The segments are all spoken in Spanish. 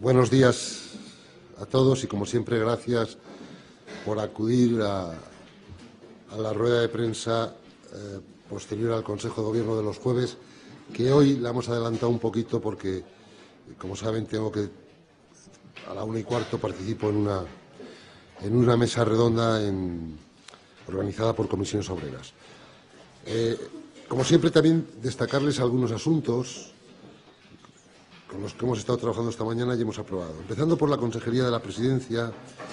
Buenos días a todos y, como siempre, gracias por acudir a la rueda de prensa posterior al Consejo de Gobierno de los jueves, que hoy la hemos adelantado un poquito porque, como saben, tengo que a la 1:15 participo en una mesa redonda organizada por Comisiones Obreras. Como siempre, también destacarles algunos asuntos con los que hemos estado trabajando esta mañana y hemos aprobado. Empezando por la Consejería de la Presidencia,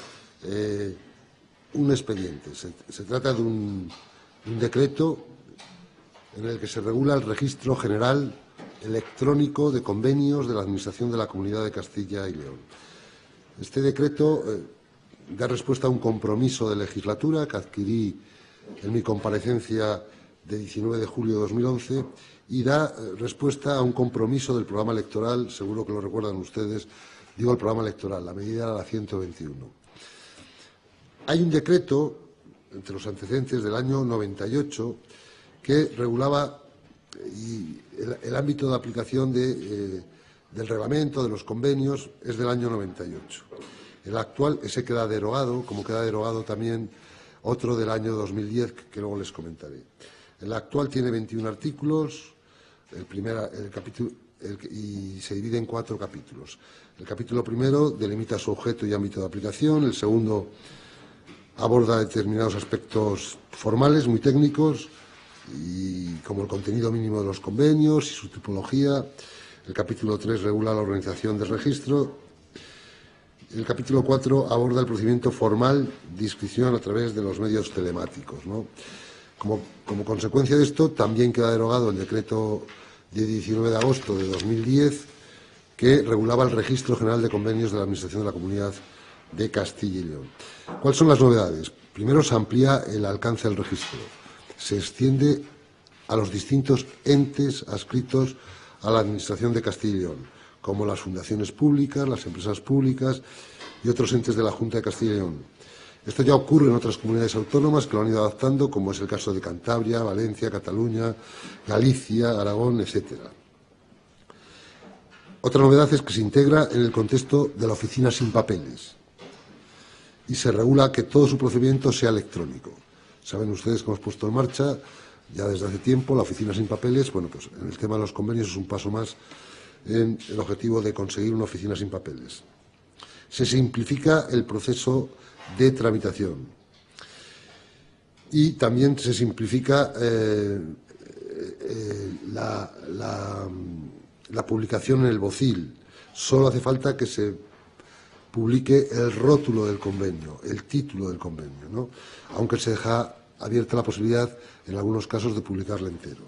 un expediente. Se trata de un decreto en el que se regula el registro general electrónico de convenios de la Administración de la Comunidad de Castilla y León. Este decreto da respuesta a un compromiso de legislatura que adquirí en mi comparecencia de 19 de julio de 2011 y da respuesta a un compromiso del programa electoral, seguro que lo recuerdan ustedes, digo el programa electoral, la medida era la 121. Hay un decreto, entre los antecedentes del año 98, que regulaba el ámbito de aplicación del reglamento, de los convenios, es del año 98. El actual, ese queda derogado, como queda derogado también otro del año 2010, que luego les comentaré. El actual tiene 21 artículos, y se divide en 4 capítulos. El capítulo primero delimita su objeto y ámbito de aplicación. El segundo aborda determinados aspectos formales, muy técnicos, y como el contenido mínimo de los convenios y su tipología. El capítulo 3 regula la organización del registro. El capítulo 4 aborda el procedimiento formal de inscripción a través de los medios telemáticos, ¿no? Como consecuencia de esto, también queda derogado el decreto de 19 de agosto de 2010 que regulaba el registro general de convenios de la Administración de la Comunidad de Castilla y León. ¿Cuáles son las novedades? Primero, se amplía el alcance del registro. Se extiende a los distintos entes adscritos a la Administración de Castilla y León, como las fundaciones públicas, las empresas públicas y otros entes de la Junta de Castilla y León. Esto ya ocurre en otras comunidades autónomas que lo han ido adaptando, como es el caso de Cantabria, Valencia, Cataluña, Galicia, Aragón, etcétera. Otra novedad es que se integra en el contexto de la oficina sin papeles y se regula que todo su procedimiento sea electrónico. Saben ustedes que hemos puesto en marcha ya desde hace tiempo la oficina sin papeles. Bueno, pues en el tema de los convenios es un paso más en el objetivo de conseguir una oficina sin papeles. Se simplifica el proceso de tramitación y también se simplifica la publicación en el BOCIL. Solo hace falta que se publique el rótulo del convenio, el título del convenio, ¿no? Aunque se deja abierta la posibilidad, en algunos casos, de publicarlo entero.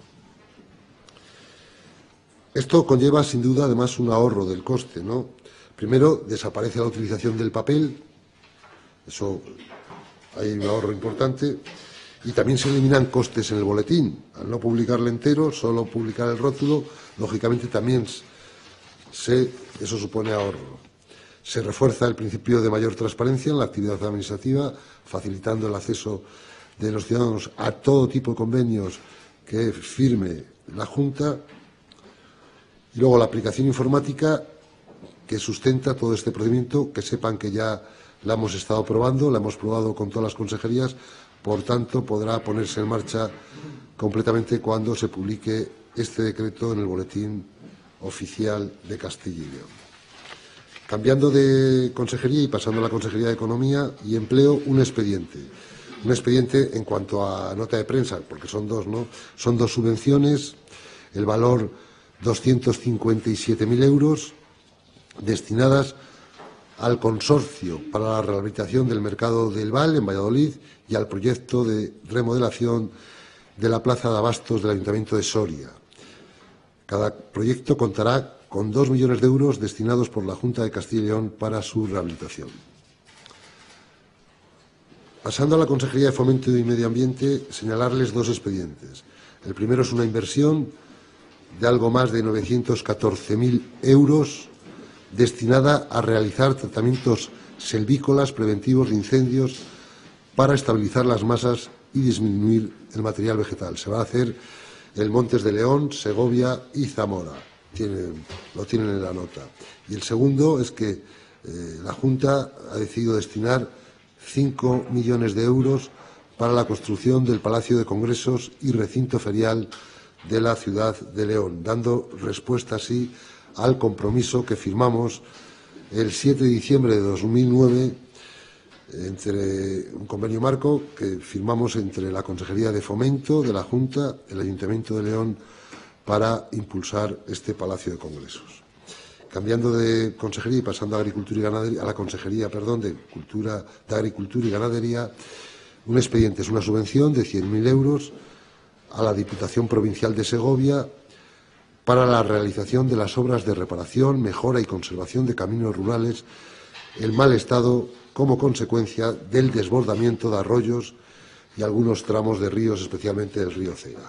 Esto conlleva, sin duda, además, un ahorro del coste, ¿no? Primero, desaparece la utilización del papel, eso hay un ahorro importante, y también se eliminan costes en el boletín. Al no publicarlo entero, solo publicar el rótulo, lógicamente también eso supone ahorro. Se refuerza el principio de mayor transparencia en la actividad administrativa, facilitando el acceso de los ciudadanos a todo tipo de convenios que firme la Junta. Y luego la aplicación informática que sustenta todo este procedimiento, que sepan que ya la hemos estado probando, la hemos probado con todas las consejerías, por tanto podrá ponerse en marcha completamente cuando se publique este decreto en el Boletín Oficial de Castilla y León. Cambiando de consejería y pasando a la Consejería de Economía y Empleo, un expediente. Un expediente en cuanto a nota de prensa, porque son dos, ¿no? Son 2 subvenciones, el valor 257.000 euros, destinadas al consorcio para la rehabilitación del mercado del Val en Valladolid y al proyecto de remodelación de la plaza de abastos del Ayuntamiento de Soria. Cada proyecto contará con 2 millones de euros destinados por la Junta de Castilla y León para su rehabilitación. Pasando a la Consejería de Fomento y Medio Ambiente, señalarles 2 expedientes. El primero es una inversión de algo más de 914.000 euros destinada a realizar tratamientos selvícolas preventivos de incendios para estabilizar las masas y disminuir el material vegetal. Se va a hacer en Montes de León, Segovia y Zamora. lo tienen en la nota. Y el segundo es que la Junta ha decidido destinar 5 millones de euros para la construcción del Palacio de Congresos y recinto ferial de la ciudad de León, dando respuesta así al compromiso que firmamos el 7 de diciembre de 2009 entre un convenio marco que firmamos entre la Consejería de Fomento de la Junta, el Ayuntamiento de León, para impulsar este Palacio de Congresos. Cambiando de consejería y pasando a Agricultura y Ganadería, a la Consejería, de Agricultura y Ganadería, un expediente es una subvención de 100.000 euros a la Diputación Provincial de Segovia para la realización de las obras de reparación, mejora y conservación de caminos rurales en mal estado como consecuencia del desbordamiento de arroyos y algunos tramos de ríos, especialmente del río Cega.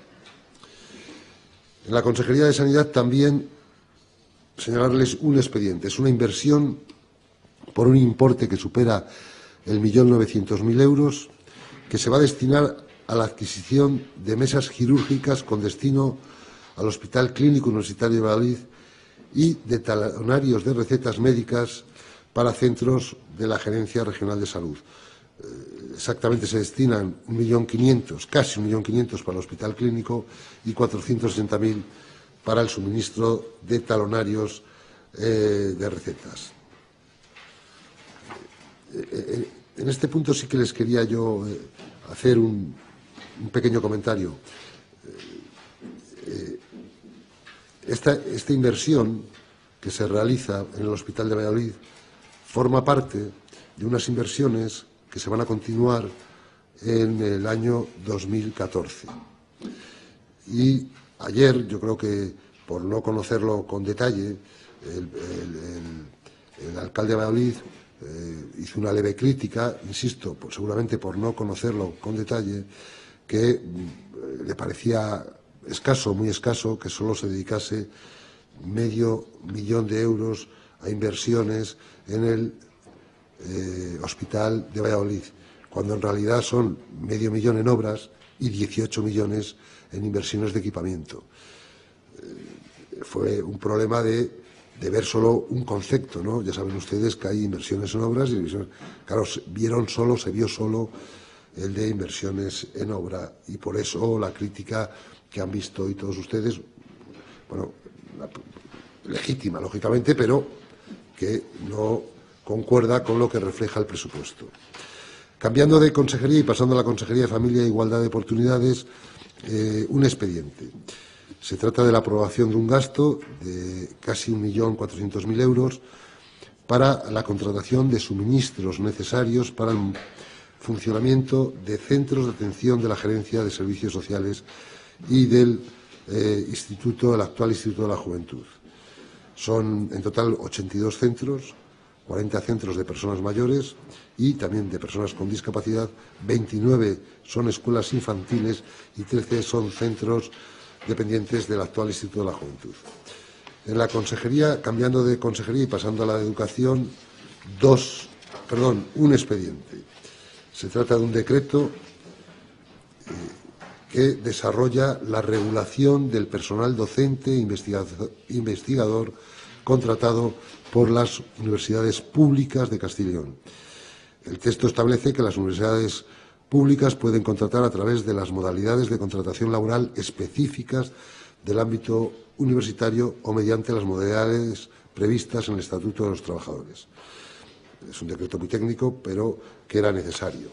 En la Consejería de Sanidad también señalarles un expediente. Es una inversión por un importe que supera el 1.900.000 euros que se va a destinar a la adquisición de mesas quirúrgicas con destino al Hospital Clínico Universitario de Valladolid y de talonarios de recetas médicas para centros de la Gerencia Regional de Salud. Exactamente se destinan 1.500.000, casi 1.500.000 para el Hospital Clínico y 460.000 para el suministro de talonarios de recetas. En este punto sí que les quería yo hacer un pequeño comentario. Esta inversión que se realiza en el Hospital de Valladolid forma parte de unas inversiones que se van a continuar en el año 2014. Y ayer, yo creo que por no conocerlo con detalle, el alcalde de Valladolid hizo una leve crítica, insisto, seguramente por no conocerlo con detalle, que le parecía escaso, muy escaso, que solo se dedicase $500.000 de euros a inversiones en el Hospital de Valladolid, cuando en realidad son $500.000 en obras y 18 millones en inversiones de equipamiento. Fue un problema de ver solo un concepto, ¿no? Ya saben ustedes que hay inversiones en obras y claro, se vio solo el de inversiones en obra y por eso la crítica que han visto hoy todos ustedes, bueno, legítima, lógicamente, pero que no concuerda con lo que refleja el presupuesto. Cambiando de consejería y pasando a la Consejería de Familia e Igualdad de Oportunidades, un expediente. Se trata de la aprobación de un gasto de casi 1.400.000 euros para la contratación de suministros necesarios para el funcionamiento de centros de atención de la Gerencia de Servicios Sociales y del el actual Instituto de la Juventud. Son en total 82 centros, 40 centros de personas mayores y también de personas con discapacidad, 29 son escuelas infantiles y 13 son centros dependientes del actual Instituto de la Juventud. En la consejería, cambiando de consejería y pasando a la de educación, un expediente. Se trata de un decreto que desarrolla la regulación del personal docente e investigador contratado por las universidades públicas de Castilla y León. El texto establece que las universidades públicas pueden contratar a través de las modalidades de contratación laboral específicas del ámbito universitario o mediante las modalidades previstas en el Estatuto de los Trabajadores. Es un decreto muy técnico, pero que era necesario.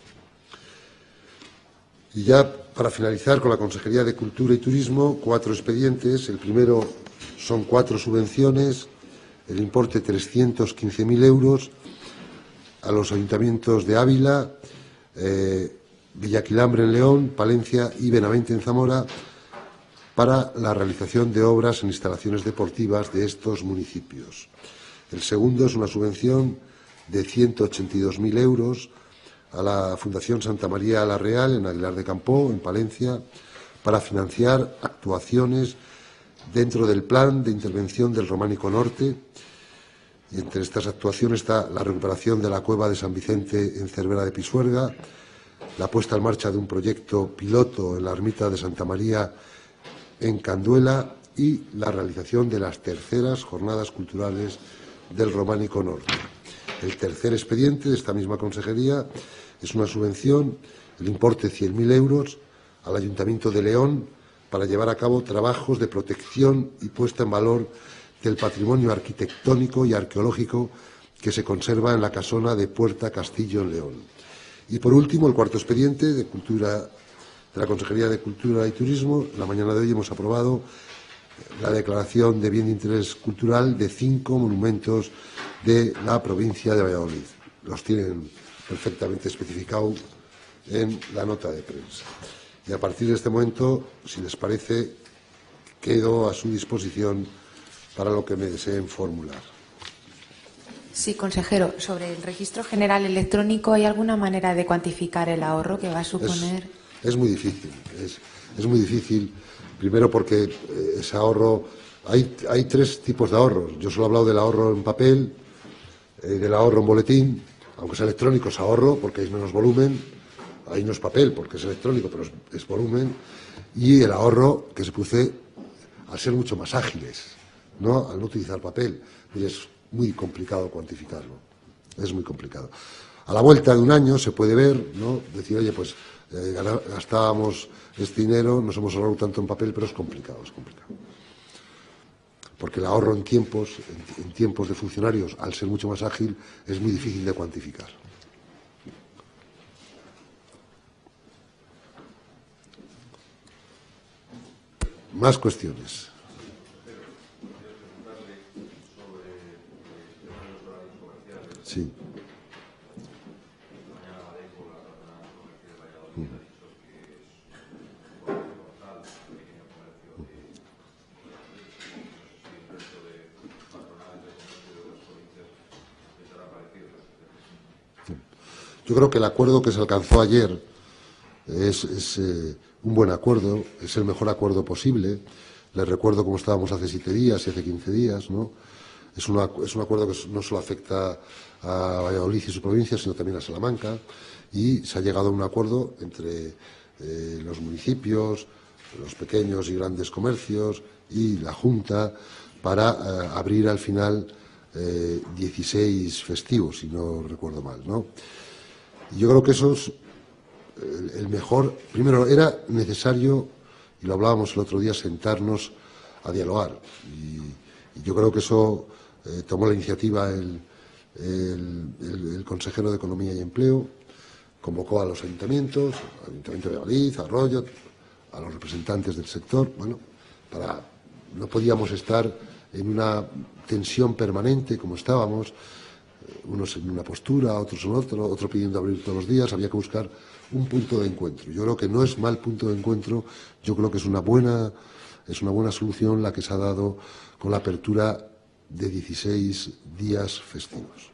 Y ya para finalizar con la Consejería de Cultura y Turismo, 4 expedientes. El primero son 4 subvenciones, el importe 315.000 euros a los ayuntamientos de Ávila, Villaquilambre en León, Palencia y Benavente en Zamora para la realización de obras en instalaciones deportivas de estos municipios. El segundo es una subvención de 182.000 euros a la Fundación Santa María la Real en Aguilar de Campoo, en Palencia, para financiar actuaciones dentro del Plan de Intervención del Románico Norte. Y entre estas actuaciones está la recuperación de la cueva de San Vicente en Cervera de Pisuerga, la puesta en marcha de un proyecto piloto en la ermita de Santa María en Canduela y la realización de las terceras jornadas culturales del Románico Norte. El tercer expediente de esta misma consejería es una subvención, el importe 100.000 euros, al Ayuntamiento de León para llevar a cabo trabajos de protección y puesta en valor del patrimonio arquitectónico y arqueológico que se conserva en la casona de Puerta Castillo en León. Y por último, el cuarto expediente de la Consejería de Cultura y Turismo. La mañana de hoy hemos aprobado la declaración de bien de interés cultural de 5 monumentos de la provincia de Valladolid. Los tienen perfectamente especificado en la nota de prensa. Y a partir de este momento, si les parece, quedo a su disposición para lo que me deseen formular. Sí, consejero. Sobre el registro general electrónico, ¿hay alguna manera de cuantificar el ahorro que va a suponer? Es muy difícil. Es muy difícil. Primero porque ese ahorro... Hay 3 tipos de ahorros. Yo solo he hablado del ahorro en papel, del ahorro en boletín. Aunque es electrónico, es ahorro porque hay menos volumen. Ahí no es papel porque es electrónico, pero es volumen. Y el ahorro que se produce al ser mucho más ágiles, ¿no? Al no utilizar papel. Y es muy complicado cuantificarlo. Es muy complicado. A la vuelta de un año se puede ver, ¿no? Decir, oye, pues gastábamos este dinero, nos hemos ahorrado tanto en papel, pero es complicado, es complicado. Porque el ahorro en tiempos de funcionarios, al ser mucho más ágil, es muy difícil de cuantificar. Más cuestiones. Sí. Yo creo que el acuerdo que se alcanzó ayer es un buen acuerdo, es el mejor acuerdo posible. Les recuerdo cómo estábamos hace 7 días y hace 15 días, ¿no? Es un acuerdo que no solo afecta a Valladolid y su provincia, sino también a Salamanca, y se ha llegado a un acuerdo entre los municipios, los pequeños y grandes comercios y la Junta para abrir al final 16 festivos, si no recuerdo mal, ¿no? Y yo creo que eso es el mejor. Primero, era necesario, y lo hablábamos el otro día, sentarnos a dialogar. Y yo creo que eso tomó la iniciativa el consejero de Economía y Empleo, convocó a los ayuntamientos, al Ayuntamiento de Valladolid, a Arroyo, a los representantes del sector, bueno, no podíamos estar en una tensión permanente como estábamos, unos en una postura, otros en otro pidiendo abrir todos los días. Había que buscar un punto de encuentro. Yo creo que no es mal punto de encuentro, yo creo que es una buena solución la que se ha dado con la apertura de 16 días festivos.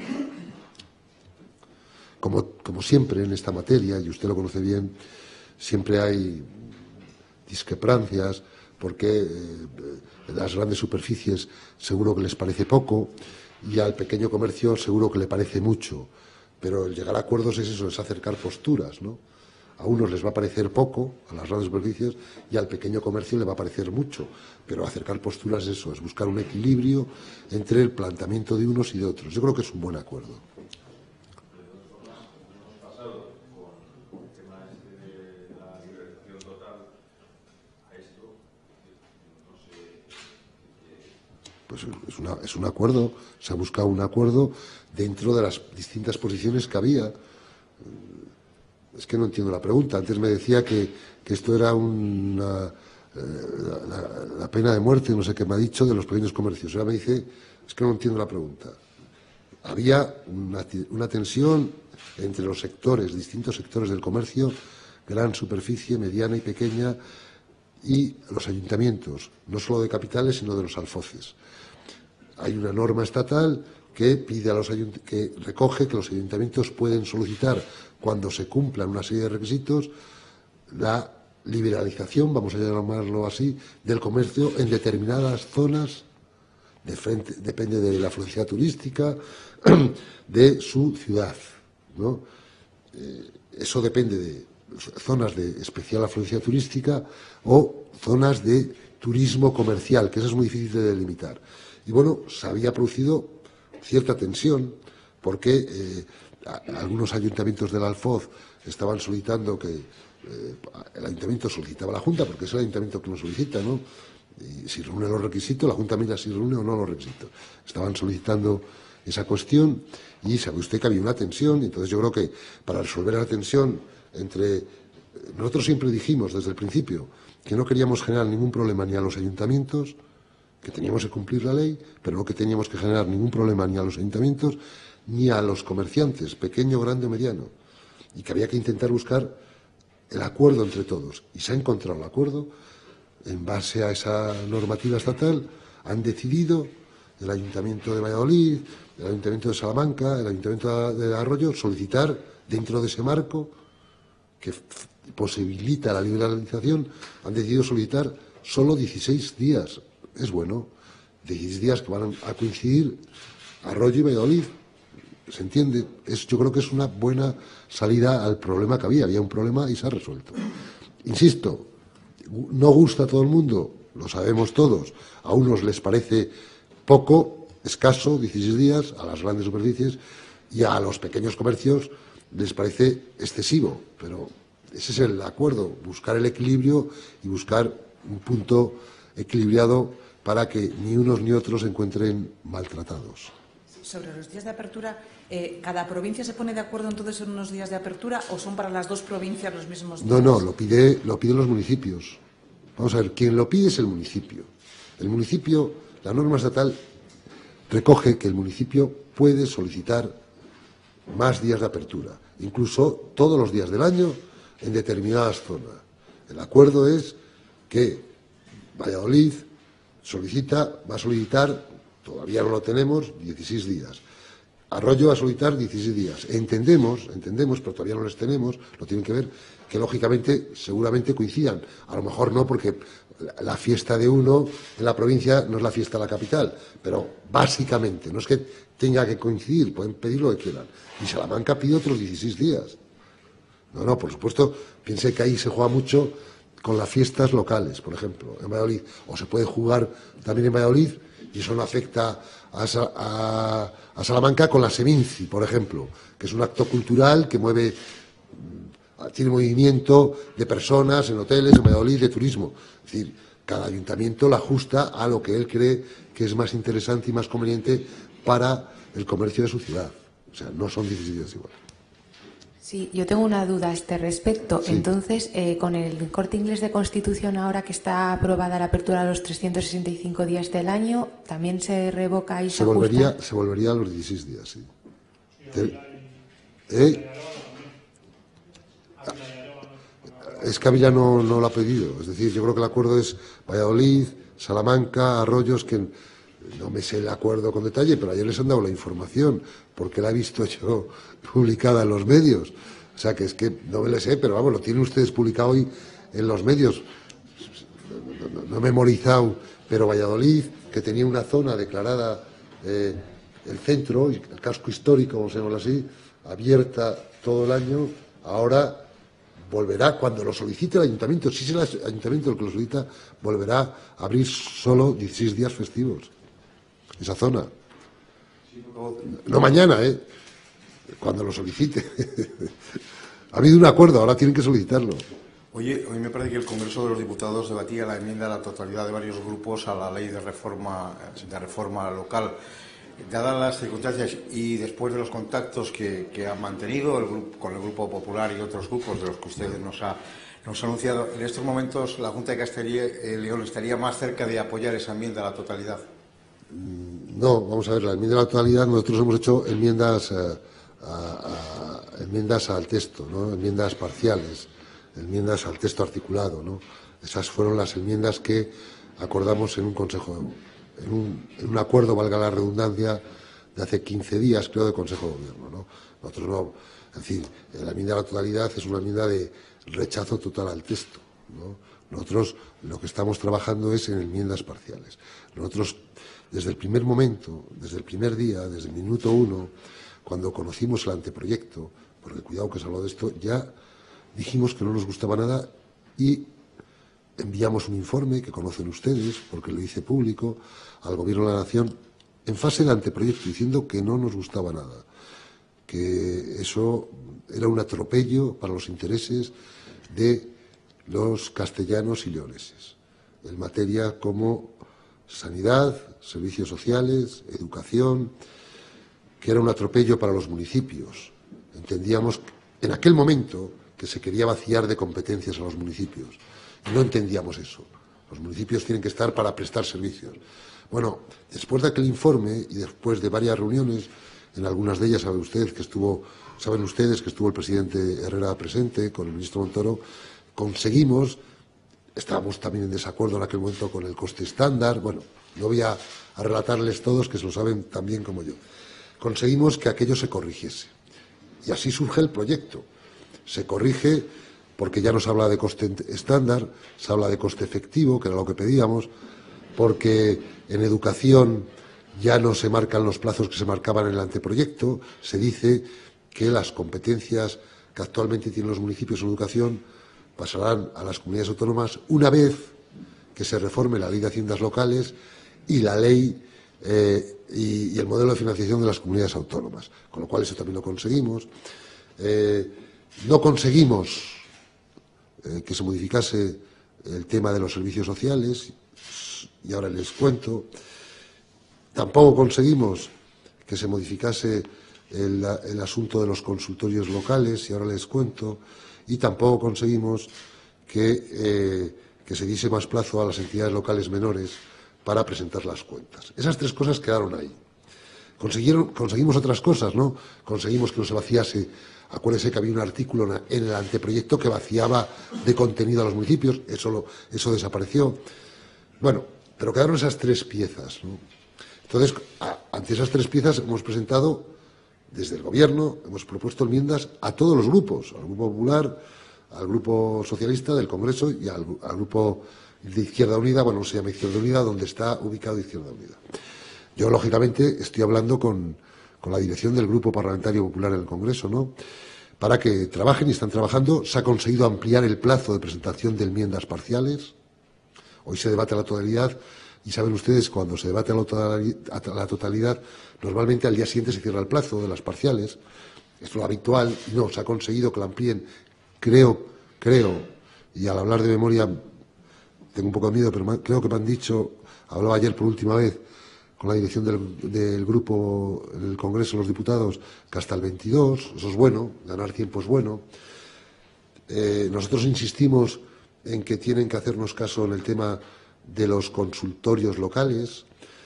Como siempre en esta materia, y usted lo conoce bien, siempre hay discrepancias, porque las grandes superficies seguro que les parece poco y al pequeño comercio seguro que le parece mucho, pero el llegar a acuerdos es eso, es acercar posturas, ¿no? A unos les va a parecer poco, a las grandes superficies, y al pequeño comercio le va a parecer mucho, pero acercar posturas es eso, es buscar un equilibrio entre el planteamiento de unos y de otros. Yo creo que es un buen acuerdo. Pues es un acuerdo, se ha buscado un acuerdo dentro de las distintas posiciones que había. Es que no entiendo la pregunta. Antes me decía que esto era la pena de muerte, no sé qué me ha dicho, de los pequeños comercios. Ahora me dice, es que no entiendo la pregunta. Había una tensión entre los sectores, distintos sectores del comercio, gran superficie, mediana y pequeña, y los ayuntamientos, no solo de capitales, sino de los alfoces. Hay una norma estatal que pide que recoge que los ayuntamientos pueden solicitar, cuando se cumplan una serie de requisitos, la liberalización, vamos a llamarlo así, del comercio en determinadas zonas, depende de la afluencia turística de su ciudad, ¿no? Eso depende de zonas de especial afluencia turística o zonas de turismo comercial, que eso es muy difícil de delimitar. Y bueno, se había producido cierta tensión porque algunos ayuntamientos del Alfoz estaban solicitando que el ayuntamiento solicitaba a la Junta, porque es el ayuntamiento que lo solicita, ¿no? Y si reúne los requisitos, la Junta mira si reúne o no los requisitos. Estaban solicitando esa cuestión y sabe usted que había una tensión, y entonces yo creo que para resolver la tensión nosotros siempre dijimos desde el principio que no queríamos generar ningún problema ni a los ayuntamientos, que teníamos que cumplir la ley, pero no que teníamos que generar ningún problema ni a los ayuntamientos ni a los comerciantes, pequeño, grande o mediano, y que había que intentar buscar el acuerdo entre todos. Y se ha encontrado el acuerdo en base a esa normativa estatal. Han decidido el Ayuntamiento de Valladolid, el Ayuntamiento de Salamanca, el Ayuntamiento de Arroyo solicitar dentro de ese marco que posibilita la liberalización, han decidido solicitar solo 16 días. Es bueno, 16 días que van a coincidir Arroyo y Valladolid. ¿Se entiende? Yo creo que es una buena salida al problema que había. Había un problema y se ha resuelto. Insisto, no gusta a todo el mundo, lo sabemos todos. A unos les parece poco, escaso, 16 días, a las grandes superficies, y a los pequeños comercios les parece excesivo. Pero ese es el acuerdo, buscar el equilibrio y buscar un punto equilibrado para que ni unos ni otros se encuentren maltratados. Sobre los días de apertura, ¿cada provincia se pone de acuerdo entonces en unos días de apertura o son para las dos provincias los mismos días? No, lo piden los municipios. Vamos a ver, quien lo pide es el municipio. El municipio, la norma estatal recoge que el municipio puede solicitar más días de apertura, incluso todos los días del año en determinadas zonas. El acuerdo es que Valladolid va a solicitar, todavía no lo tenemos, 16 días. Arroyo va a solicitar 16 días. Entendemos, pero todavía no les tenemos, lo tienen que ver, que lógicamente seguramente coincidan. A lo mejor no, porque la fiesta de uno en la provincia no es la fiesta de la capital, pero básicamente, no es que tenga que coincidir, pueden pedir lo que quieran. Y Salamanca pide otros 16 días. No, por supuesto, piense que ahí se juega mucho con las fiestas locales, por ejemplo, en Valladolid. O se puede jugar también en Valladolid, y eso no afecta a Salamanca con la Seminci, por ejemplo, que es un acto cultural que tiene movimiento de personas en hoteles, en Valladolid, de turismo. Es decir, cada ayuntamiento la ajusta a lo que él cree que es más interesante y más conveniente para el comercio de su ciudad. O sea, no son 16 días iguales. Sí, yo tengo una duda a este respecto. Sí. Entonces, con el Corte Inglés de Constitución, ahora que está aprobada la apertura a los 365 días del año, ¿también se revoca y se ajusta? Se volvería a los 16 días, sí. Es que Ávila no lo ha pedido. Es decir, yo creo que el acuerdo es Valladolid, Salamanca, Arroyos, que no me sé el acuerdo con detalle, pero ayer les han dado la información, porque la he visto yo publicada en los medios. O sea, que es que no me lo sé, pero vamos, lo tienen ustedes publicado hoy en los medios. No he memorizado, pero Valladolid, que tenía una zona declarada, el centro, el casco histórico, vamos a llamarlo así, abierta todo el año, ahora volverá, cuando lo solicite el ayuntamiento, si es el ayuntamiento el que lo solicita, volverá a abrir solo 16 días festivos. Esa zona. No mañana, cuando lo solicite. Ha habido un acuerdo, ahora tienen que solicitarlo. Oye, hoy me parece que el Congreso de los Diputados debatía la enmienda a la totalidad de varios grupos a la ley de reforma local. Dadas las circunstancias y después de los contactos que ha mantenido con el Grupo Popular y otros grupos de los que usted nos ha anunciado, en estos momentos la Junta de Castilla y León estaría más cerca de apoyar esa enmienda a la totalidad. No, vamos a ver, la enmienda a la totalidad, nosotros hemos hecho enmiendas al texto, ¿no? Enmiendas parciales, enmiendas al texto articulado, ¿no? Esas fueron las enmiendas que acordamos en un consejo, en un acuerdo, valga la redundancia, de hace 15 días, creo, de Consejo de Gobierno, ¿no? Nosotros no, en fin, la enmienda a la totalidad es una enmienda de rechazo total al texto, ¿no? Nosotros lo que estamos trabajando es en enmiendas parciales. Nosotros, desde el primer momento, desde el primer día, desde el minuto 1, cuando conocimos el anteproyecto, porque cuidado que se habló de esto, ya dijimos que no nos gustaba nada y enviamos un informe que conocen ustedes, porque lo hice público, al Gobierno de la Nación, en fase de anteproyecto, diciendo que no nos gustaba nada, que eso era un atropello para los intereses de los castellanos y leoneses, en materia como sanidad, servicios sociales, educación, que era un atropello para los municipios. Entendíamos en aquel momento que se quería vaciar de competencias a los municipios. Y no entendíamos eso. Los municipios tienen que estar para prestar servicios. Bueno, después de aquel informe y después de varias reuniones, en algunas de ellas saben ustedes que estuvo el presidente Herrera presente, con el ministro Montoro, estábamos también en desacuerdo en aquel momento con el coste estándar. Bueno, no voy a relatarles todos, que se lo saben tan bien como yo. Conseguimos que aquello se corrigiese. Y así surge el proyecto. Se corrige porque ya no se habla de coste estándar, se habla de coste efectivo, que era lo que pedíamos, porque en educación ya no se marcan los plazos que se marcaban en el anteproyecto, se dice que las competencias que actualmente tienen los municipios en educación pasarán a las comunidades autónomas una vez que se reforme la Ley de Haciendas Locales y la ley y el modelo de financiación de las comunidades autónomas, con lo cual eso también lo conseguimos. No conseguimos que se modificase el tema de los servicios sociales, y ahora les cuento. Tampoco conseguimos que se modificase el asunto de los consultorios locales, y ahora les cuento. Y tampoco conseguimos que se diese más plazo a las entidades locales menores para presentar las cuentas. Esas tres cosas quedaron ahí. Conseguimos otras cosas, ¿no? Conseguimos que no se vaciase. Acuérdense que había un artículo en el anteproyecto que vaciaba de contenido a los municipios. Eso desapareció. Bueno, pero quedaron esas tres piezas, ¿no? Entonces, ante esas tres piezas hemos presentado, desde el Gobierno, hemos propuesto enmiendas a todos los grupos, al Grupo Popular, al Grupo Socialista del Congreso y al Grupo de Izquierda Unida, bueno, no se llama Izquierda Unida, donde está ubicado Izquierda Unida. Yo, lógicamente, estoy hablando con la dirección del Grupo Parlamentario Popular en el Congreso, ¿no?, para que trabajen, y están trabajando. Se ha conseguido ampliar el plazo de presentación de enmiendas parciales. Hoy se debate a la totalidad, y saben ustedes, cuando se debate a la totalidad, normalmente al día siguiente se cierra el plazo de las parciales. Esto es lo habitual, y no, se ha conseguido que la amplíen. Creo, y al hablar de memoria tengo un poco de miedo, pero creo que me han dicho, hablaba ayer por última vez con la dirección del grupo en el Congreso de los Diputados, que hasta el 22, eso es bueno, ganar tiempo es bueno. Nosotros insistimos en que tienen que hacernos caso en el tema de los consultorios locales,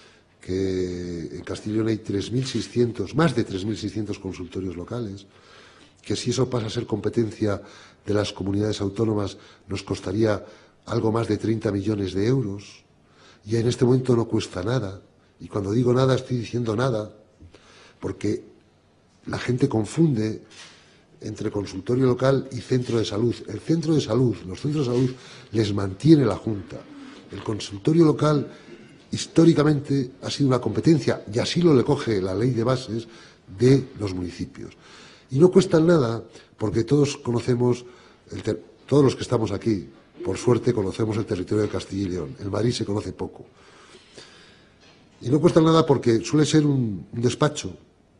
que en Castilla y León hay más de 3.600 consultorios locales, que si eso pasa a ser competencia de las comunidades autónomas nos costaría algo más de 30 millones de euros, y en este momento no cuesta nada. Y cuando digo nada, estoy diciendo nada, porque la gente confunde entre consultorio local y centro de salud. Los centros de salud les mantiene la Junta. El consultorio local, históricamente, ha sido una competencia, y así lo recoge la Ley de Bases, de los municipios. Y no cuestan nada, porque todos conocemos, todos los que estamos aquí, por suerte, conocemos el territorio de Castilla y León. En Madrid se conoce poco. Y no cuesta nada porque suele ser un despacho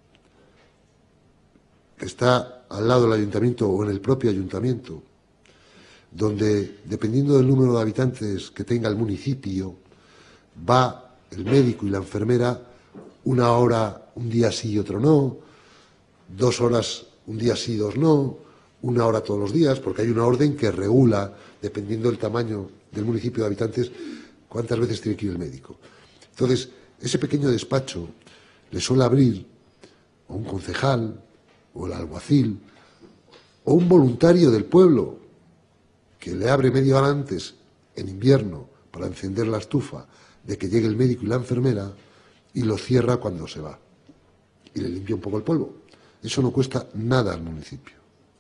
que está al lado del ayuntamiento o en el propio ayuntamiento, donde, dependiendo del número de habitantes que tenga el municipio, va el médico y la enfermera 1 hora un día sí y otro no, 2 horas un día sí, 2 no, 1 hora todos los días, porque hay una orden que regula, dependiendo del tamaño del municipio de habitantes, cuántas veces tiene que ir el médico. Entonces, ese pequeño despacho le suele abrir o un concejal, o el alguacil, o un voluntario del pueblo, que le abre media hora antes, en invierno, para encender la estufa, de que llegue el médico y la enfermera, y lo cierra cuando se va. Y le limpia un poco el polvo. Eso no cuesta nada al municipio.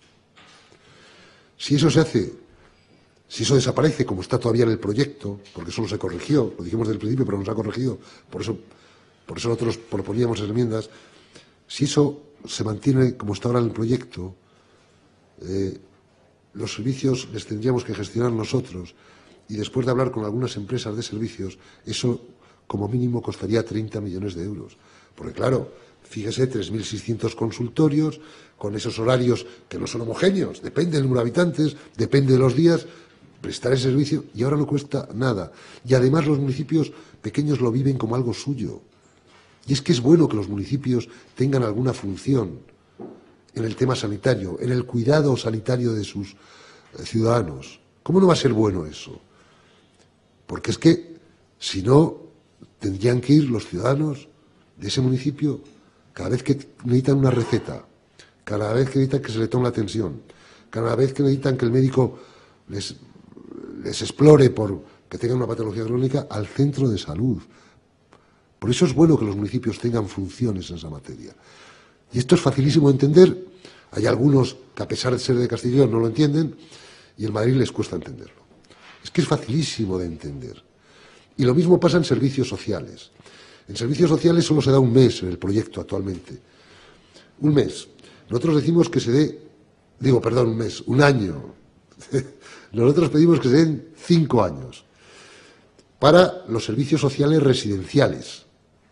Si eso se hace, si eso desaparece, como está todavía en el proyecto, porque eso no se corrigió, lo dijimos desde el principio, pero no se ha corregido, por eso nosotros proponíamos enmiendas, si eso se mantiene como está ahora en el proyecto, los servicios les tendríamos que gestionar nosotros, y después de hablar con algunas empresas de servicios, eso como mínimo costaría 30 millones de euros. Porque claro, fíjese, 3.600 consultorios, con esos horarios que no son homogéneos, depende del número de habitantes, depende de los días, prestar ese servicio, y ahora no cuesta nada. Y además los municipios pequeños lo viven como algo suyo. Y es que es bueno que los municipios tengan alguna función en el tema sanitario, en el cuidado sanitario de sus ciudadanos. ¿Cómo no va a ser bueno eso? Porque es que, si no, tendrían que ir los ciudadanos de ese municipio cada vez que necesitan una receta, cada vez que necesitan que se le tome la tensión, cada vez que necesitan que el médico les explore por que tengan una patología crónica, al centro de salud. Por eso es bueno que los municipios tengan funciones en esa materia. Y esto es facilísimo de entender. Hay algunos que, a pesar de ser de Castilla y León, no lo entienden, y en Madrid les cuesta entenderlo. Es que es facilísimo de entender. Y lo mismo pasa en servicios sociales. En servicios sociales solo se da un mes en el proyecto actualmente. Un mes. Nosotros decimos que se dé, un mes, un año. Nosotros pedimos que se den 5 años para los servicios sociales residenciales.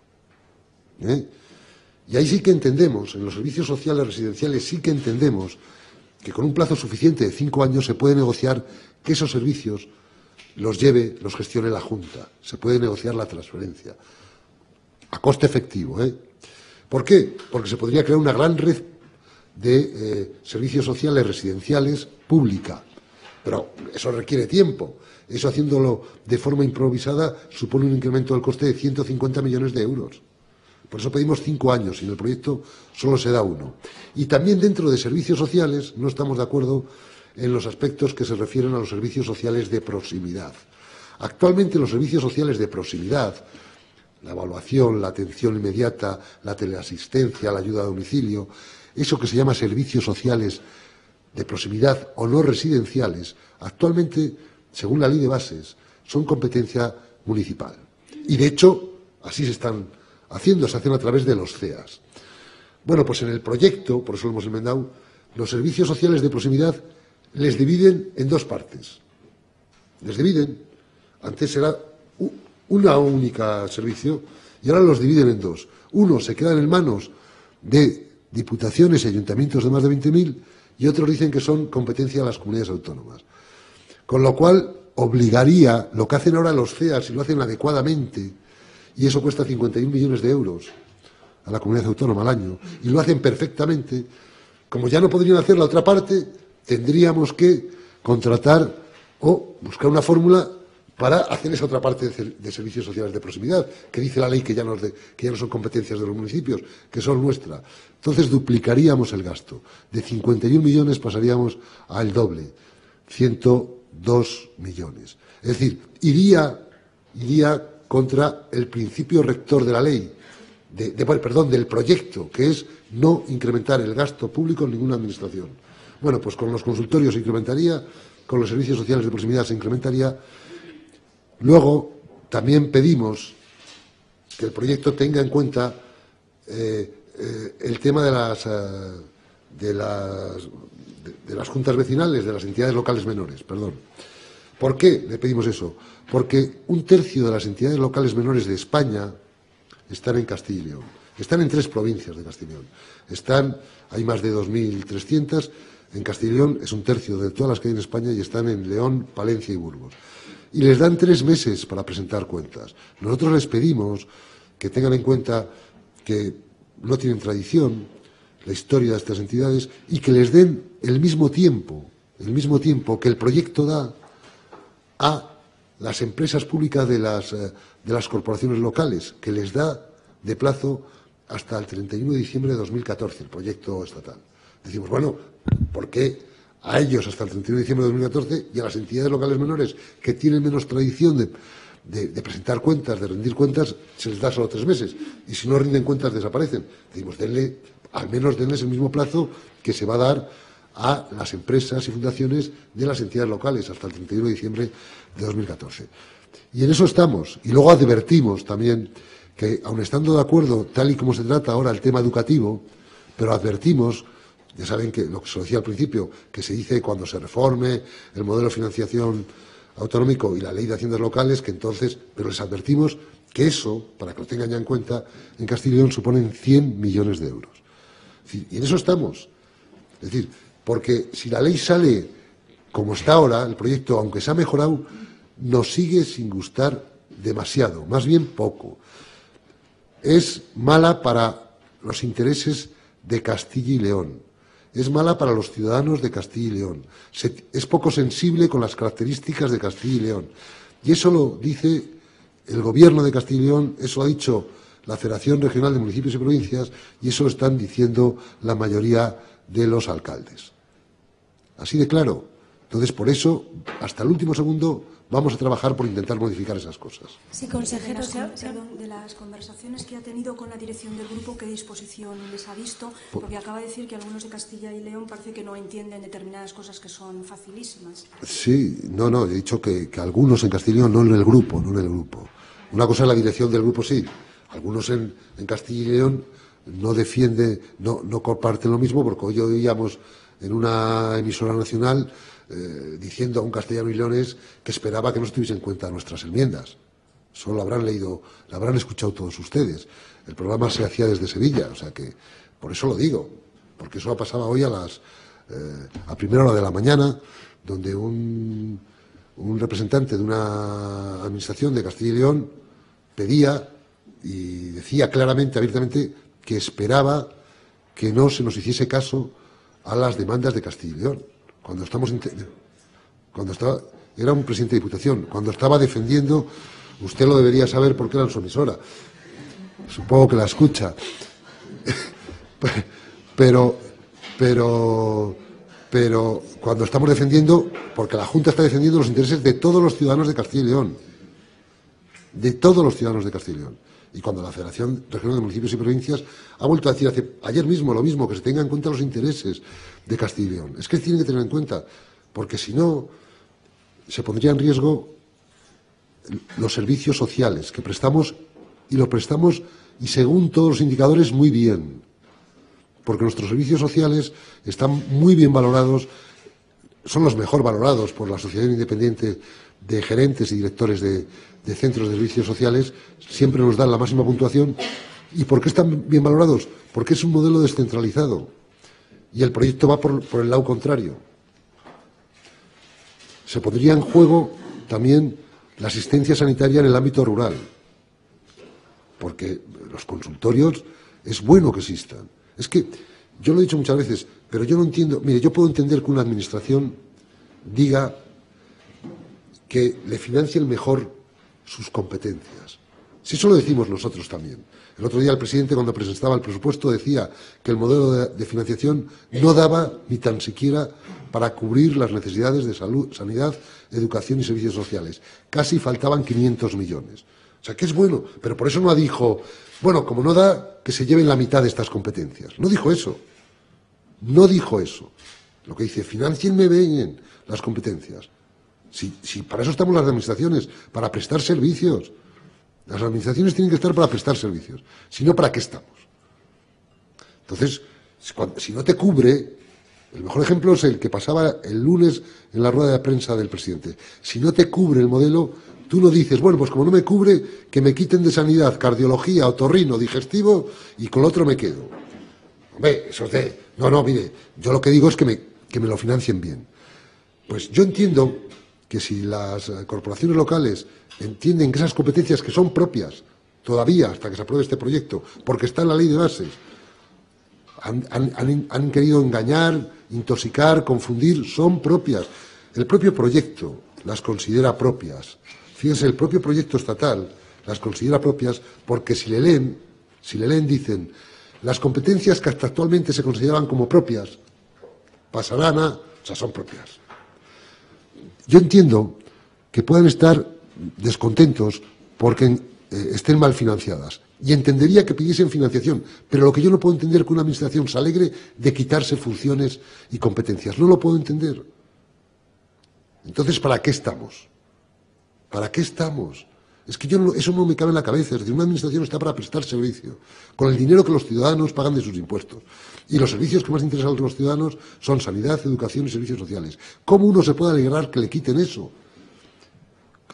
Y ahí sí que entendemos, en los servicios sociales residenciales sí que entendemos que con un plazo suficiente de 5 años se puede negociar que esos servicios los gestione la Junta. Se puede negociar la transferencia a coste efectivo. ¿Por qué? Porque se podría crear una gran red de servicios sociales residenciales pública. Pero eso requiere tiempo. Eso, haciéndolo de forma improvisada, supone un incremento del coste de 150 millones de euros. Por eso pedimos 5 años y en el proyecto solo se da 1. Y también dentro de servicios sociales no estamos de acuerdo en los aspectos que se refieren a los servicios sociales de proximidad. Actualmente los servicios sociales de proximidad, la evaluación, la atención inmediata, la teleasistencia, la ayuda a domicilio, eso que se llama servicios sociales de proximidad o no residenciales, actualmente, según la ley de bases, son competencia municipal. Y de hecho, así se están haciendo, se hacen a través de los CEAS. Bueno, pues en el proyecto, por eso lo hemos enmendado, los servicios sociales de proximidad les dividen en 2 partes. Les dividen, antes era una única servicio, y ahora los dividen en 2. Uno se queda en manos de diputaciones y ayuntamientos de más de 20.000, y otros dicen que son competencia de las comunidades autónomas. Con lo cual, obligaría, lo que hacen ahora los CEAS, si lo hacen adecuadamente, y eso cuesta 51 millones de euros a la comunidad autónoma al año, y lo hacen perfectamente, como ya no podrían hacer la otra parte, tendríamos que contratar o buscar una fórmula para hacer esa otra parte de servicios sociales de proximidad, que dice la ley que ya no son competencias de los municipios, que son nuestras. Entonces duplicaríamos el gasto. De 51 millones pasaríamos al doble, 102 millones. Es decir, iría contra el principio rector de la ley, del proyecto, que es no incrementar el gasto público en ninguna administración. Bueno, pues con los consultorios se incrementaría, con los servicios sociales de proximidad se incrementaría. Luego, también pedimos que el proyecto tenga en cuenta el tema de las juntas vecinales, de las entidades locales menores, perdón. ¿Por qué le pedimos eso? Porque 1/3 de las entidades locales menores de España están en Castilla y León. Están en 3 provincias de Castilla y León. Hay más de 2.300. En Castilla y León es 1/3 de todas las que hay en España y están en León, Palencia y Burgos. Y les dan 3 meses para presentar cuentas. Nosotros les pedimos que tengan en cuenta que no tienen tradición, la historia de estas entidades, y que les den el mismo tiempo que el proyecto da a las empresas públicas de las corporaciones locales, que les da de plazo hasta el 31 de diciembre de 2014, el proyecto estatal. Decimos, bueno, ¿por qué a ellos hasta el 31 de diciembre de 2014 y a las entidades locales menores que tienen menos tradición de presentar cuentas, de rendir cuentas, se les da solo 3 meses? Y si no rinden cuentas, desaparecen. Decimos, al menos denles el mismo plazo que se va a dar a las empresas y fundaciones de las entidades locales hasta el 31 de diciembre de 2014. Y en eso estamos. Y luego advertimos también que, aun estando de acuerdo, tal y como se trata ahora el tema educativo, pero advertimos, ya saben que lo que se decía al principio, que se dice cuando se reforme el modelo de financiación autonómico y la ley de haciendas locales, que entonces, pero les advertimos que eso, para que lo tengan ya en cuenta, en Castilla y León suponen 100 millones de euros. Es decir, y en eso estamos. Es decir, porque si la ley sale como está ahora, el proyecto, aunque se ha mejorado, nos sigue sin gustar demasiado, más bien poco. Es mala para los intereses de Castilla y León. Es mala para los ciudadanos de Castilla y León. Es poco sensible con las características de Castilla y León. Y eso lo dice el Gobierno de Castilla y León, eso lo ha dicho la Federación Regional de Municipios y Provincias y eso lo están diciendo la mayoría de los alcaldes. Así de claro. Entonces, por eso, hasta el último segundo, vamos a trabajar por intentar modificar esas cosas. Sí, consejero, de las conversaciones que ha tenido con la dirección del grupo, ¿qué disposición les ha visto? Porque acaba de decir que algunos de Castilla y León parece que no entienden determinadas cosas que son facilísimas. Sí, no, he dicho que algunos en Castilla y León, no en el grupo. Una cosa es la dirección del grupo, sí. Algunos en Castilla y León no defienden, no comparten lo mismo, porque hoy oíamos en una emisora nacional diciendo a un castellano y leonés que esperaba que no se tuviesen en cuenta nuestras enmiendas. Eso lo habrán leído, lo habrán escuchado todos ustedes. El programa se hacía desde Sevilla, o sea que por eso lo digo, porque eso ha pasado hoy a primera hora de la mañana, donde un representante de una administración de Castilla y León pedía y decía claramente, abiertamente, que esperaba que no se nos hiciese caso a las demandas de Castilla y León. Era un presidente de Diputación, cuando estaba defendiendo, usted lo debería saber porque era en su emisora, supongo que la escucha, pero cuando estamos defendiendo, porque la Junta está defendiendo los intereses de todos los ciudadanos de Castilla y León, y cuando la Federación Regional de Municipios y Provincias ha vuelto a decir ayer mismo lo mismo, que se tengan en cuenta los intereses de Castilla y León. Es que tienen que tener en cuenta, porque si no, se pondría en riesgo los servicios sociales que prestamos, y lo prestamos, y según todos los indicadores, muy bien. Porque nuestros servicios sociales están muy bien valorados, son los mejor valorados por la Asociación Independiente de Gerentes y Directores de Centros de Servicios Sociales, siempre nos dan la máxima puntuación. ¿Y por qué están bien valorados? Porque es un modelo descentralizado y el proyecto va por el lado contrario. Se pondría en juego también la asistencia sanitaria en el ámbito rural, porque los consultorios es bueno que existan. Es que yo lo he dicho muchas veces, pero yo no entiendo. Mire, yo puedo entender que una administración diga que le financien mejor sus competencias. Si eso lo decimos nosotros también. El otro día el presidente, cuando presentaba el presupuesto, decía que el modelo de financiación no daba ni tan siquiera para cubrir las necesidades de salud, sanidad, educación y servicios sociales. Casi faltaban 500 millones. O sea, que es bueno, pero por eso no dijo, bueno, como no da, que se lleven la mitad de estas competencias. No dijo eso. No dijo eso. Lo que dice, financienme bien las competencias. Si para eso estamos las administraciones, para prestar servicios. Las administraciones tienen que estar para prestar servicios. Si no, ¿para qué estamos? Entonces, si no te cubre, el mejor ejemplo es el que pasaba el lunes en la rueda de prensa del presidente. Si no te cubre el modelo, tú no dices, bueno, pues como no me cubre, que me quiten de sanidad, cardiología, otorrino, digestivo, y con lo otro me quedo. Hombre, eso es de... No, mire, yo lo que digo es que me lo financien bien. Pues yo entiendo que si las corporaciones locales entienden que esas competencias que son propias, todavía hasta que se apruebe este proyecto, porque está en la ley de bases, han querido engañar, intoxicar, confundir, son propias. El propio proyecto las considera propias. Fíjense, el propio proyecto estatal las considera propias porque si le leen dicen, las competencias que hasta actualmente se consideraban como propias pasarán o sea, son propias. Yo entiendo que puedan estar descontentos porque estén mal financiadas y entendería que pidiesen financiación, pero lo que yo no puedo entender es que una administración se alegre de quitarse funciones y competencias. No lo puedo entender. Entonces, ¿para qué estamos? ¿Para qué estamos? Es que eso no me cabe en la cabeza. Es decir, una administración está para prestar servicio con el dinero que los ciudadanos pagan de sus impuestos. Y los servicios que más interesan a los ciudadanos son sanidad, educación y servicios sociales. ¿Cómo uno se puede alegrar que le quiten eso?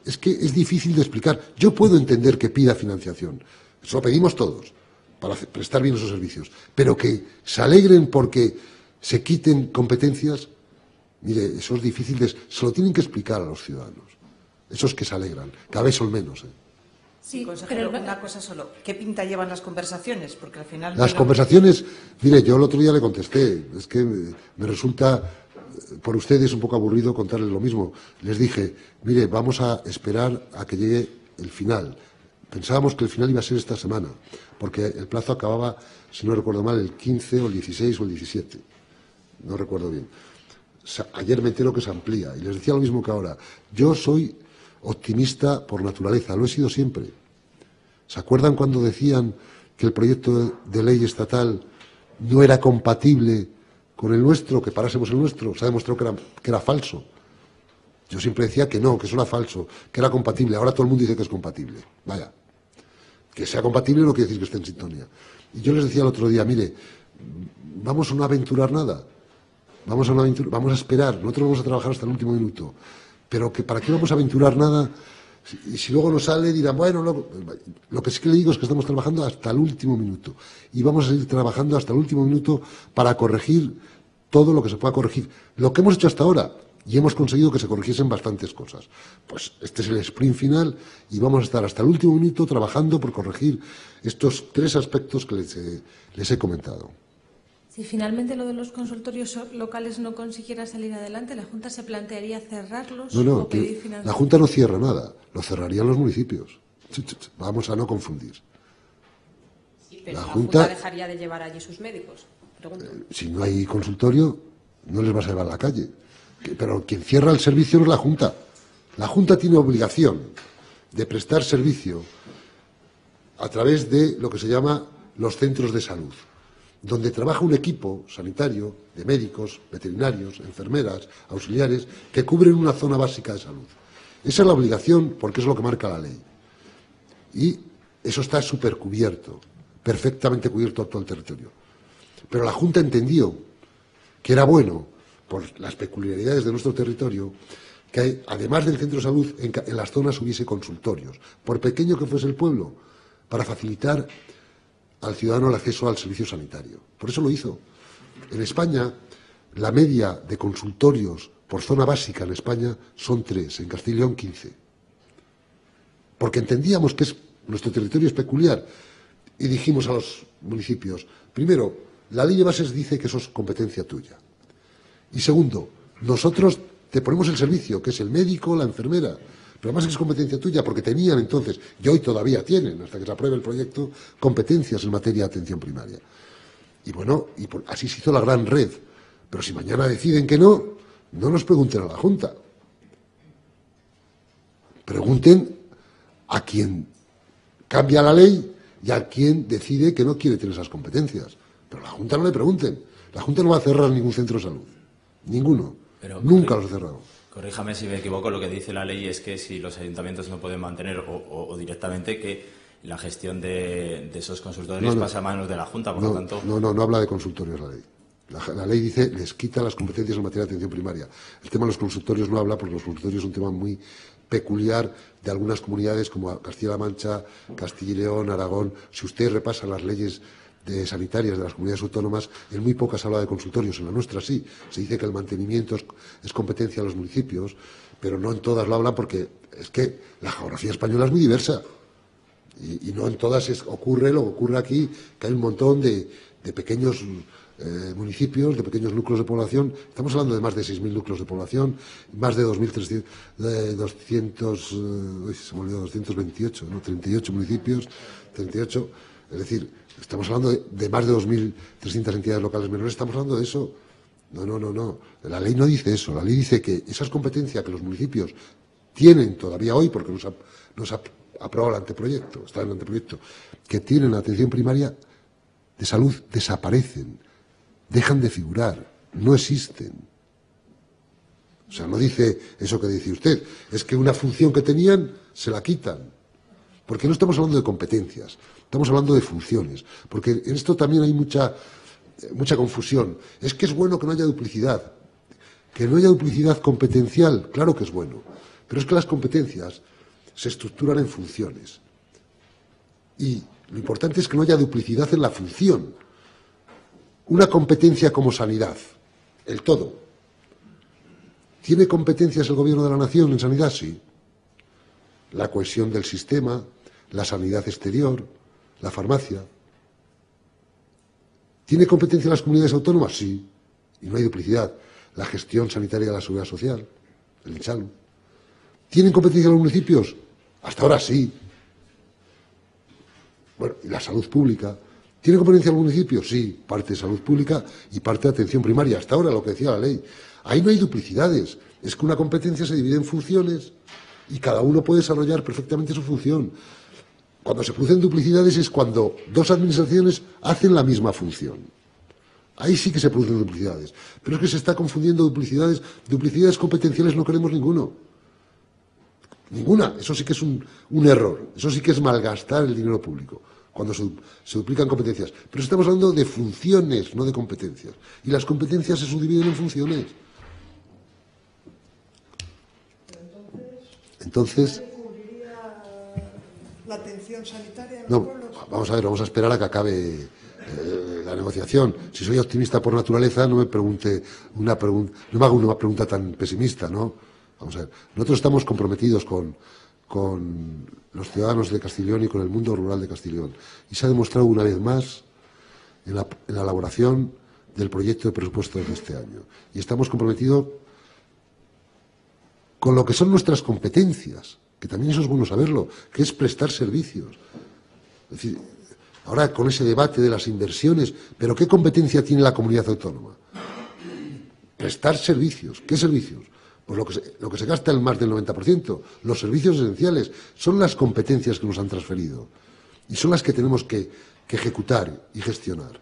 es que es difícil de explicar. Yo puedo entender que pida financiación, eso lo pedimos todos, para prestar bien esos servicios, pero que se alegren porque se quiten competencias, mire, eso es difícil, se lo tienen que explicar a los ciudadanos, esos que se alegran, cada vez son menos. Sí, consejero, una cosa solo. ¿Qué pinta llevan las conversaciones? Porque al final... Las conversaciones, mire, yo el otro día le contesté, es que me resulta, por ustedes, un poco aburrido contarles lo mismo. Les dije, mire, vamos a esperar a que llegue el final. Pensábamos que el final iba a ser esta semana, porque el plazo acababa, si no recuerdo mal, el 15 o el 16 o el 17. No recuerdo bien. O sea, ayer me entero que se amplía, y les decía lo mismo que ahora. Yo soy optimista por naturaleza, lo he sido siempre. ¿Se acuerdan cuando decían que el proyecto de ley estatal no era compatible con el nuestro, que parásemos el nuestro? Se ha demostrado que era falso. Yo siempre decía que no, que eso era falso, que era compatible. Ahora todo el mundo dice que es compatible. Vaya, que sea compatible no quiere decir que esté en sintonía. Y yo les decía el otro día, mire, vamos a no aventurar nada, vamos a esperar, nosotros vamos a trabajar hasta el último minuto. Pero que ¿para qué vamos a aventurar nada? Y si luego no sale, dirán, bueno, lo que sí que le digo es que estamos trabajando hasta el último minuto. Y vamos a seguir trabajando hasta el último minuto para corregir todo lo que se pueda corregir. Lo que hemos hecho hasta ahora, y hemos conseguido que se corrigiesen bastantes cosas. Pues este es el sprint final y vamos a estar hasta el último minuto trabajando por corregir estos 3 aspectos que les he comentado. Si finalmente lo de los consultorios locales no consiguiera salir adelante, ¿la Junta se plantearía cerrarlos o pedir financiación? La Junta no cierra nada, lo cerrarían los municipios. Vamos a no confundir. Sí, pero la Junta dejaría de llevar allí sus médicos. Si no hay consultorio, no les vas a llevar a la calle. Pero quien cierra el servicio no es la Junta. La Junta tiene obligación de prestar servicio a través de lo que se llama los centros de salud, donde trabaja un equipo sanitario de médicos, veterinarios, enfermeras, auxiliares, que cubren una zona básica de salud. Esa es la obligación porque es lo que marca la ley. Y eso está súper cubierto, perfectamente cubierto a todo el territorio. Pero la Junta entendió que era bueno, por las peculiaridades de nuestro territorio, que además del centro de salud en las zonas hubiese consultorios, por pequeño que fuese el pueblo, para facilitar al ciudadano el acceso al servicio sanitario. Por eso lo hizo. En España, la media de consultorios por zona básica en España son 3, en Castilla y León 15. Porque entendíamos que nuestro territorio es peculiar y dijimos a los municipios, primero, la ley de bases dice que eso es competencia tuya. Y segundo, nosotros te ponemos el servicio, que es el médico, la enfermera, pero además es competencia tuya, porque tenían entonces, y hoy todavía tienen, hasta que se apruebe el proyecto, competencias en materia de atención primaria. Y bueno, así se hizo la gran red. Pero si mañana deciden que no, no nos pregunten a la Junta. Pregunten a quien cambia la ley y a quien decide que no quiere tener esas competencias. Pero a la Junta no le pregunten. La Junta no va a cerrar ningún centro de salud. Ninguno. Nunca los ha cerrado. Corríjame si me equivoco, lo que dice la ley es que si los ayuntamientos no pueden mantener o directamente que la gestión de esos consultorios pasa a manos de la Junta, por lo tanto... No habla de consultorios la ley. La ley dice, les quita las competencias en materia de atención primaria. El tema de los consultorios no habla porque los consultorios es un tema muy peculiar de algunas comunidades como Castilla-La Mancha, Castilla y León, Aragón. Si usted repasa las leyes sanitarias de las comunidades autónomas, en muy pocas habla de consultorios, en la nuestra sí. Se dice que el mantenimiento es competencia de los municipios, pero no en todas lo hablan porque es que la geografía española es muy diversa y no en todas ocurre lo que ocurre aquí, que hay un montón de pequeños municipios, de pequeños núcleos de población. Estamos hablando de más de 6.000 núcleos de población, más de 228, ¿no? 38 municipios, 38, es decir, estamos hablando de más de 2.300 entidades locales menores, estamos hablando de eso. No. La ley no dice eso. La ley dice que esas competencias que los municipios tienen todavía hoy, porque nos ha aprobado el anteproyecto, está en el anteproyecto, que tienen la atención primaria de salud, desaparecen, dejan de figurar, no existen. O sea, no dice eso que dice usted, es que una función que tenían se la quitan. Porque no estamos hablando de competencias, estamos hablando de funciones. Porque en esto también hay mucha confusión. Es que es bueno que no haya duplicidad. Que no haya duplicidad competencial, claro que es bueno. Pero es que las competencias se estructuran en funciones. Y lo importante es que no haya duplicidad en la función. Una competencia como sanidad, el todo. ¿Tiene competencias el Gobierno de la Nación en sanidad? Sí. La cohesión del sistema, la sanidad exterior, la farmacia. ¿Tiene competencia las comunidades autónomas? Sí. Y no hay duplicidad. La gestión sanitaria de la seguridad social, el INSALU. ¿Tienen competencia los municipios? Hasta ahora sí. Bueno, y la salud pública. ¿Tiene competencia los municipios? Sí, parte de salud pública y parte de atención primaria. Hasta ahora, lo que decía la ley. Ahí no hay duplicidades. Es que una competencia se divide en funciones y cada uno puede desarrollar perfectamente su función. Cuando se producen duplicidades es cuando dos administraciones hacen la misma función. Ahí sí que se producen duplicidades. Pero es que se está confundiendo duplicidades. Duplicidades competenciales no queremos ninguno. Ninguna. Eso sí que es un error. Eso sí que es malgastar el dinero público, cuando se duplican competencias. Pero estamos hablando de funciones, no de competencias. Y las competencias se subdividen en funciones. Entonces, la atención sanitaria en no, los pueblos. Vamos a ver, vamos a esperar a que acabe la negociación. Si soy optimista por naturaleza, no me haga una pregunta tan pesimista, ¿no? Vamos a ver, nosotros estamos comprometidos con los ciudadanos de Castileón y con el mundo rural de Castileón. Y se ha demostrado una vez más en la elaboración del proyecto de presupuestos de este año. Y estamos comprometidos con lo que son nuestras competencias, que también eso es bueno saberlo, que es prestar servicios. Es decir, ahora con ese debate de las inversiones, ¿pero qué competencia tiene la comunidad autónoma? Prestar servicios. ¿Qué servicios? Pues lo que se gasta el más del 90%, los servicios esenciales, son las competencias que nos han transferido y son las que tenemos que ejecutar y gestionar.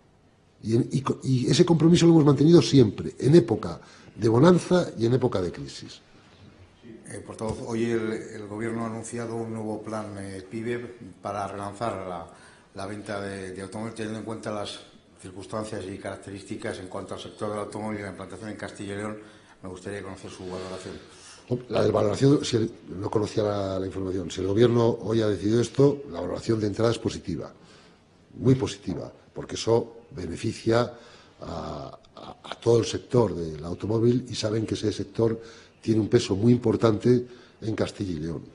Y ese compromiso lo hemos mantenido siempre, en época de bonanza y en época de crisis. Portavoz, hoy el Gobierno ha anunciado un nuevo plan PIBE para relanzar la venta de automóviles, teniendo en cuenta las circunstancias y características en cuanto al sector del automóvil y la implantación en Castilla y León. Me gustaría conocer su valoración. La valoración, no conocía la información. Si el Gobierno hoy ha decidido esto, la valoración de entrada es positiva, muy positiva, porque eso beneficia a todo el sector del automóvil y saben que ese sector tiene un peso muy importante en Castilla y León.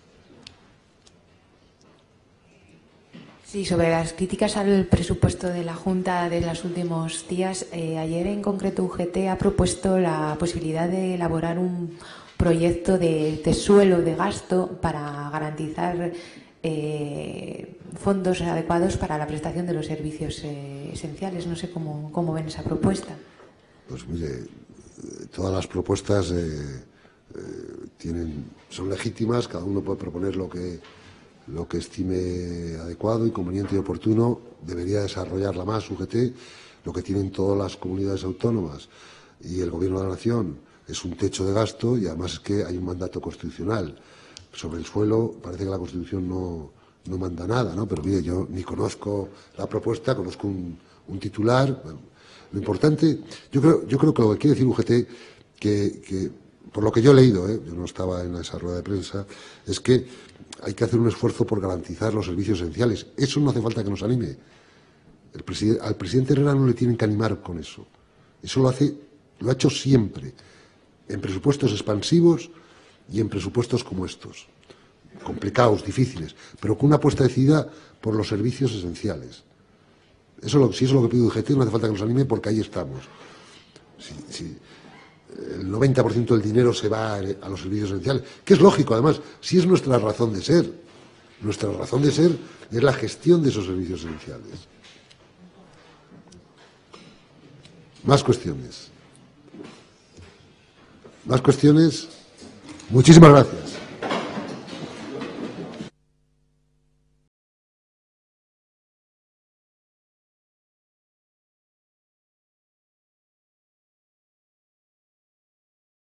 Sí, sobre las críticas al presupuesto de la Junta de los últimos días, ayer en concreto UGT ha propuesto la posibilidad de elaborar un proyecto de suelo de gasto para garantizar fondos adecuados para la prestación de los servicios esenciales. No sé cómo ven esa propuesta. Pues mire, todas las propuestas son legítimas, cada uno puede proponer lo que estime adecuado y conveniente y oportuno. Debería desarrollarla más UGT. Lo que tienen todas las comunidades autónomas y el Gobierno de la Nación es un techo de gasto, y además es que hay un mandato constitucional. Sobre el suelo parece que la Constitución no manda nada, ¿no? Pero mire, yo ni conozco la propuesta, conozco un titular. Bueno, lo importante, yo creo que lo que quiere decir UGT, que por lo que yo he leído, yo no estaba en esa rueda de prensa, es que hay que hacer un esfuerzo por garantizar los servicios esenciales. Eso no hace falta que nos anime. Al presidente Herrera no le tienen que animar con eso. Eso lo ha hecho siempre, en presupuestos expansivos y en presupuestos como estos, complicados, difíciles, pero con una apuesta decidida por los servicios esenciales. Si eso es lo que pide UGT, no hace falta que nos anime, porque ahí estamos. Si el 90% del dinero se va a los servicios esenciales, que es lógico, además, si es nuestra razón de ser. Nuestra razón de ser es la gestión de esos servicios esenciales. Más cuestiones. Muchísimas gracias.